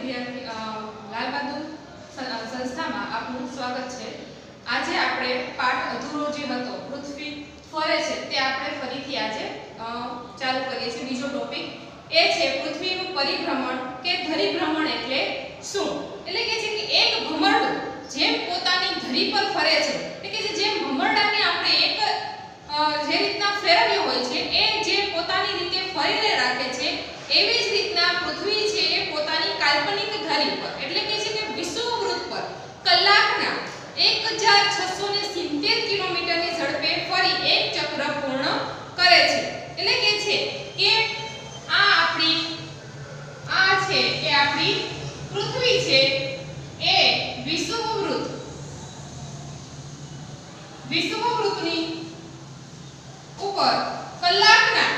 વિદ્યાર્થી લાલ બહાદુર સંસ્થામાં આપનું સ્વાગત છે। આજે આપણે પાઠ અધૂરો જે હતો પૃથ્વી ફરે છે તે આપણે ફરીથી આજે ચાલુ કરીએ છીએ। બીજો ટોપિક એ છે પૃથ્વીનું પરિભ્રમણ કે ધરીભ્રમણ એટલે શું। એટલે કે છે કે એક ભમરડું જેમ પોતાની ધરી પર ફરે છે એટલે કે જેમ ભમરડાને આપણે એક જે રીતના ફેરવ્યો હોય છે એ જે પોતાની રીતે ફરીને રાખે છે એવી જ રીતના પૃથ્વી છે એ પોતાની કાલ્પનિક ધરી પર એટલે કે છે કે વિષુવવૃત્ત પર કલાકના 1670 કિલોમીટરની ઝડપે ફરી એક ચક્ર પૂર્ણ કરે છે। એટલે કે છે કે આ છે કે આપણી પૃથ્વી છે એ વિષુવવૃત્તની ઉપર કલાકના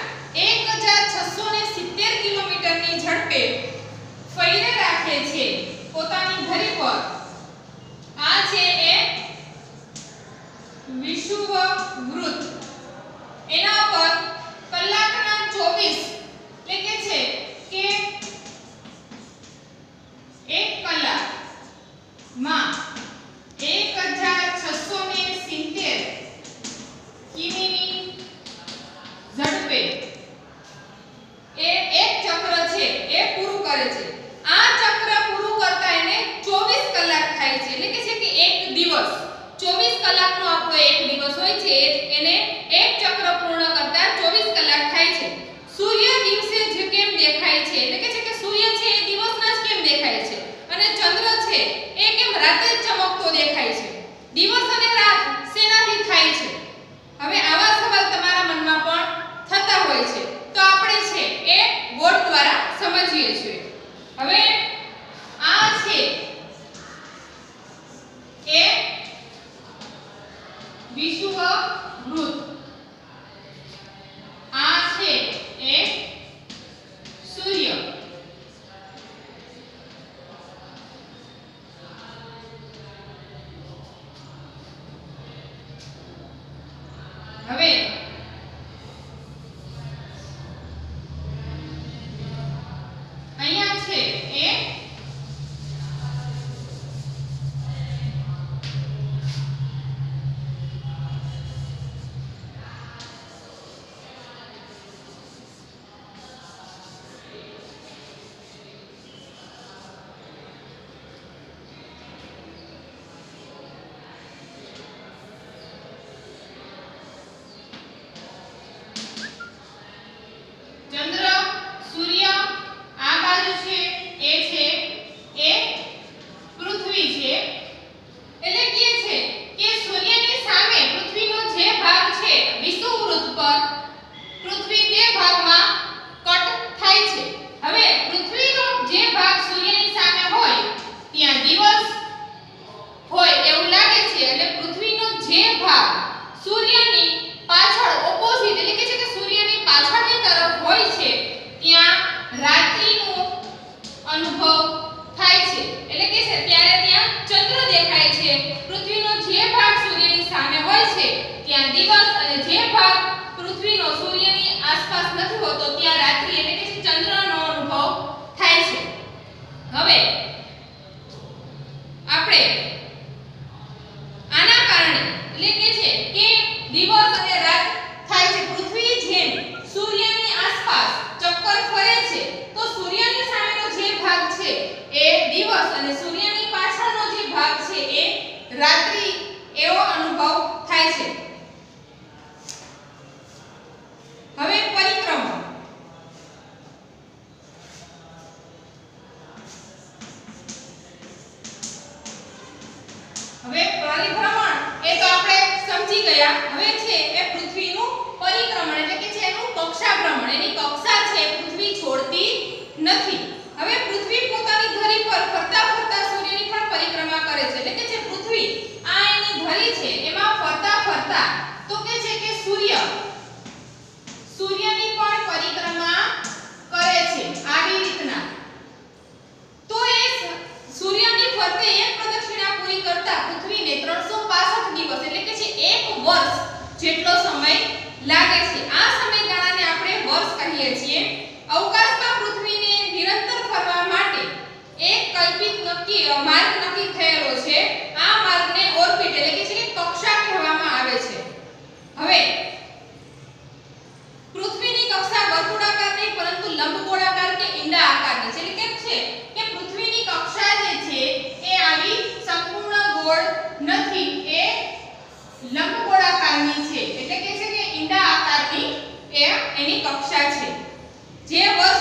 1670 કિલોમીટરની ઝડપે ફરીને રાખે છે પોતાની ધરી પર। આ છે એ વિષુવવૃત્ત, એના પર કલાકના 24 એટલે કે છે કે 1 કલાકમાં 1670 કિમીની ઝડપે એ એક ચક્ર છે એ પૂરું કરે છે। આ ચક્ર પૂરું કરતા એને 24 કલાક થાય છે એટલે કે છે કે એક દિવસ 24 કલાકનો આપણો એક દિવસ હોય છે એને એક ચક્ર પૂર્ણ કરતા 24 કલાક થાય છે। સૂર્ય દિવસે જે કેમ દેખાય છે એટલે કે છે કે સૂર્ય છે એ દિવસના જ કેમ દેખાય છે અને ચંદ્ર છે એ કેમ રાતે જ ચમકતો દેખાય છે। દિવસ અને રાત શેનાથી થાય છે? હવે આવા સવાલ તમારા મનમાં પણ થતા હોય છે તો આપણે છે એ બોર્ડ દ્વારા સમજીએ છીએ। હવે આ છે એ વિષુવવૃત્ત, આ છે એ સૂર્ય, હવે અહીંયા છે એ ચંદ્ર, સૂર્ય, આ બાજુ છે એ છે એ પૃથ્વી છે। એટલે કે છે કે સૂર્યની સામે પૃથ્વીનો જે ભાગ છે વિષુવવૃત્ત પર પૃથ્વી બે ભાગમાં કટ થાય છે। હવે પૃથ્વીનો જે ભાગ સૂર્યની સામે હોય ત્યાં દિવસ હોય એવું લાગે છે અને પૃથ્વીનો જે ભાગ સૂર્યની પાછળ ઓપોઝિટ એટલે કે છે કે સૂર્યની પાછળની તરફ હોય છે ત્યાં રાત્રિનો અનુભવ થાય છે। એટલે કે છે ત્યારે ત્યાં ચંદ્ર દેખાય છે। પૃથ્વીનો જે ભાગ સૂર્યની સામે હોય છે ત્યાં દિવસ અને જે ભાગ પૃથ્વીનો સૂર્યની આસપાસ નથી હોતો ત્યાં રાત્રિ એટલે કે ચંદ્રનો અનુભવ થાય છે। હવે આપણે આના કારણે એટલે કે છે કે દિવસ અને રાત થાય છે। પૃથ્વી જેમ સૂર્યની આસપાસ ચક્કર ફરે છે તો સૂર્યની સામેનો જે ભાગ છે એ દિવસ અને સૂર્યની પાછળનો જે ભાગ છે એ રાત્રિ એવો અનુભવ થાય છે। હવે પરિક્રમણ, હવે પરિભ્રમણ એ તો આપણે સમજી ગયા। હવે છે એ પૃથ્વીનું પરિક્રમણ એટલે કે છે એનું કક્ષાભ્રમણ, એની કક્ષા છે પૃથ્વી છોડતી નથી। હવે પૃથ્વી પોતાની ધરી પર ફરતા ફરતા સૂર્યની પણ પરિક્રમા કરે છે। એટલે કે છે પૃથ્વી આ એની ધરી છે એમાં ફરતા ફરતા તો કે છે કે સૂર્યની પણ પરિક્રમા કરે છે આવી રીતના। તો એ સૂર્યની ફરતે એક પ્રદક્ષિણા પૂરી કરતા પૃથ્વીને 365 દિવસ એટલે કે છે એક વર્ષ જેટલો સમય લાગે છે। આ સમયગાળાને આપણે વર્ષ કહીએ છીએ। અવકાશમાં પૃથ્વીને નિરંતર ફરવા માટે 1 કક્ષા છે. જે વર્ગ